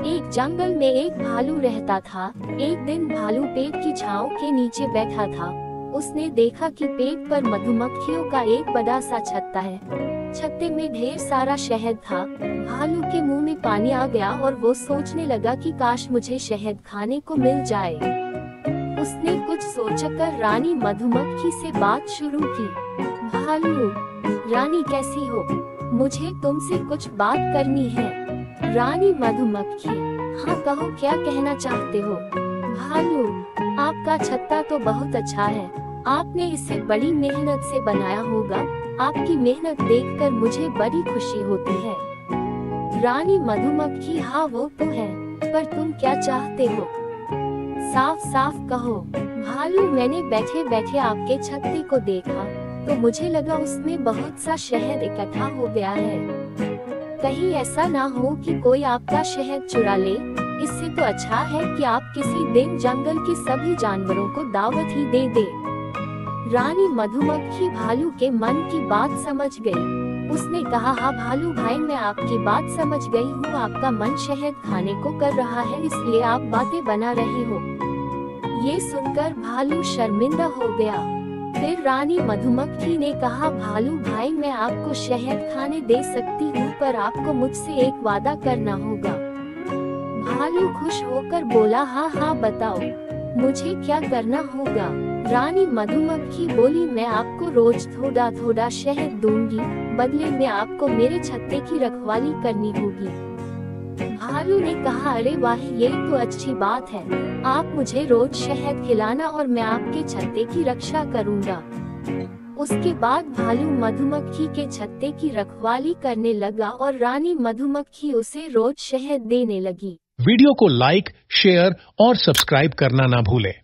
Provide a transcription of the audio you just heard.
एक जंगल में एक भालू रहता था। एक दिन भालू पेड़ की छांव के नीचे बैठा था। उसने देखा कि पेड़ पर मधुमक्खियों का एक बड़ा सा छत्ता है। छत्ते में ढेर सारा शहद था। भालू के मुंह में पानी आ गया और वो सोचने लगा कि काश मुझे शहद खाने को मिल जाए। उसने कुछ सोचकर रानी मधुमक्खी से बात शुरू की। भालू, रानी कैसी हो? मुझे तुमसे कुछ बात करनी है। रानी मधुमक्खी, हाँ कहो, क्या कहना चाहते हो? भालू, आपका छत्ता तो बहुत अच्छा है। आपने इसे बड़ी मेहनत से बनाया होगा। आपकी मेहनत देखकर मुझे बड़ी खुशी होती है। रानी मधुमक्खी, हाँ वो तो है, पर तुम क्या चाहते हो? साफ साफ कहो। भालू, मैंने बैठे बैठे आपके छत्ते को देखा तो मुझे लगा उसमें बहुत सा शहद इकट्ठा हो गया है। कहीं ऐसा ना हो कि कोई आपका शहद चुरा ले। इससे तो अच्छा है कि आप किसी दिन जंगल के सभी जानवरों को दावत ही दे दे। रानी मधुमक्खी भालू के मन की बात समझ गई। उसने कहा, हाँ भालू भाई, मैं आपकी बात समझ गई हूँ। आपका मन शहद खाने को कर रहा है, इसलिए आप बातें बना रही हो। ये सुनकर भालू शर्मिंदा हो गया। फिर रानी मधुमक्खी ने कहा, भालू भाई, मैं आपको शहद खाने दे सकती हूँ, पर आपको मुझसे एक वादा करना होगा। भालू खुश होकर बोला, हाँ हाँ बताओ, मुझे क्या करना होगा? रानी मधुमक्खी बोली, मैं आपको रोज थोड़ा थोड़ा शहद दूंगी, बदले में आपको मेरे छत्ते की रखवाली करनी होगी। भालू ने कहा, अरे वाह, ये तो अच्छी बात है। आप मुझे रोज शहद खिलाना और मैं आपके छत्ते की रक्षा करूंगा। उसके बाद भालू मधुमक्खी के छत्ते की रखवाली करने लगा और रानी मधुमक्खी उसे रोज शहद देने लगी। वीडियो को लाइक, शेयर और सब्सक्राइब करना ना भूलें।